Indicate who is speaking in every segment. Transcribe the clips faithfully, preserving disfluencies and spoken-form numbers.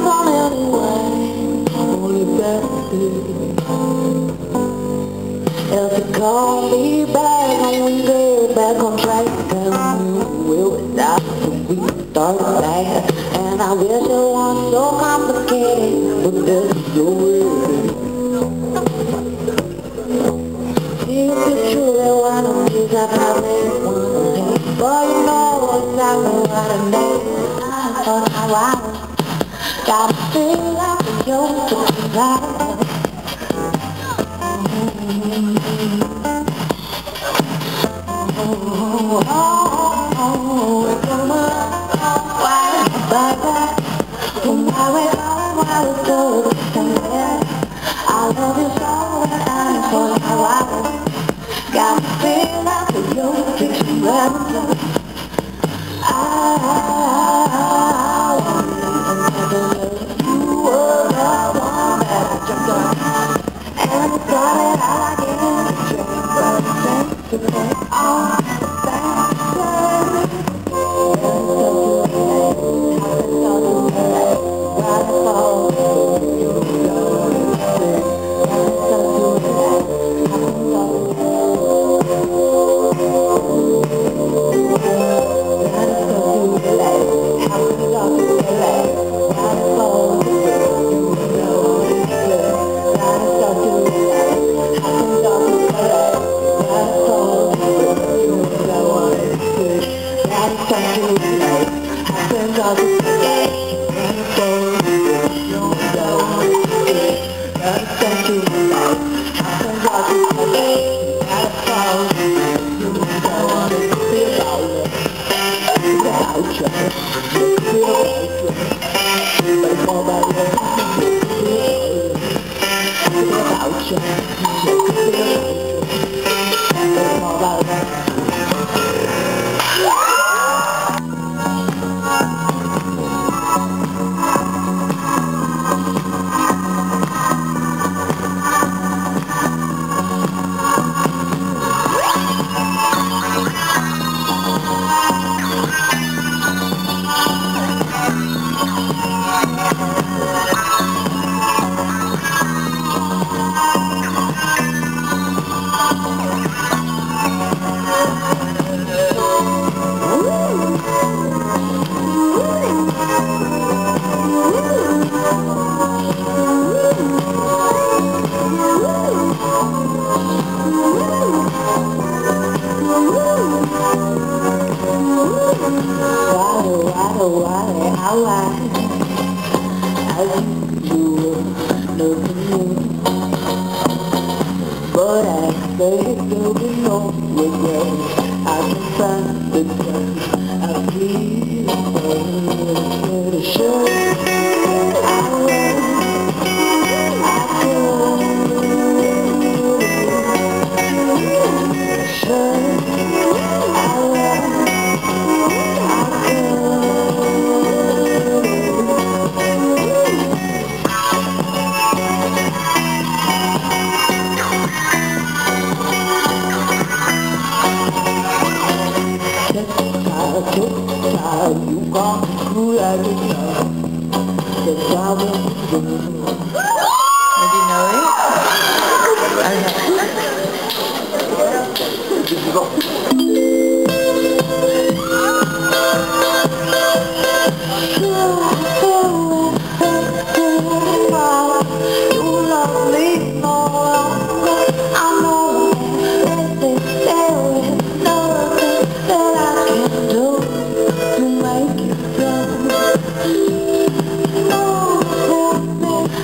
Speaker 1: on anyway, only better. If you call me back when we get back on track, tell me we'll stop when we start back. And I wish it wasn't so complicated, but this is the way. If it's true that one of these I probably wanna take, but you know exactly what I need. I thought how I got to feel like you're the right. Oh, oh, oh, it's a month, why, baby, from why we go, why we go, I love you so, and it's for how I got to feel like you're fixing right. I want you were the one that jumped on, and it's all that I get, but it's safe to all that but I say there'll be no regret. I can find the time I feel to show I will, I could show I will, you got me cool like a dog. The problem is the moon.
Speaker 2: Did you know it?
Speaker 1: Did you go? You love me no longer. I know that there is nothing that I can do to make you feel. No,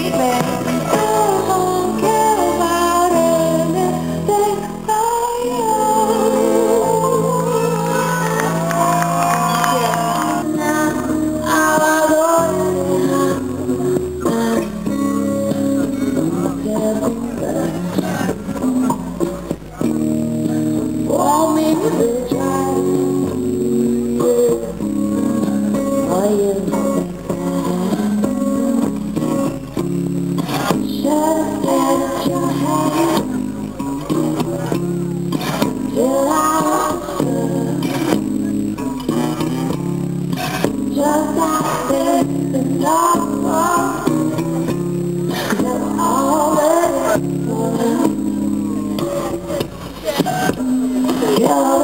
Speaker 1: Just like this is all already.